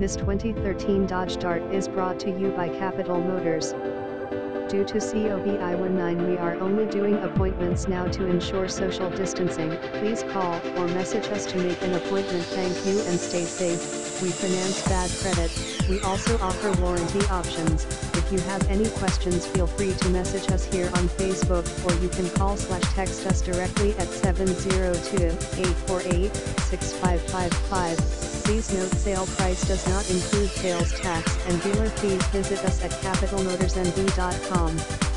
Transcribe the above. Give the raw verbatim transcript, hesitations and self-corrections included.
This twenty thirteen Dodge Dart is brought to you by Capital Motors. Due to COVID nineteen, we are only doing appointments now to ensure social distancing. Please call or message us to make an appointment. Thank you and stay safe. We finance bad credit. We also offer warranty options. If you have any questions, feel free to message us here on Facebook, or you can call slash text us directly at seven zero two, eight four eight, six five five five. Please note, sale price does not include sales tax and dealer fees. Visit us at capital motors n b dot com.